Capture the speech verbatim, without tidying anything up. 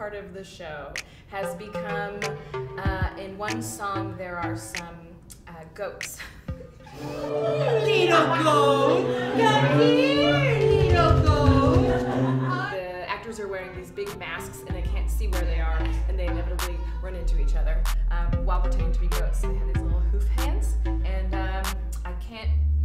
part of the show has become, uh, in one song there are some uh, goats. Little goat, come here, little goat. The actors are wearing these big masks and they can't see where they are, and they inevitably run into each other um, while pretending to be goats. They have these little hoof hands, and um, I can't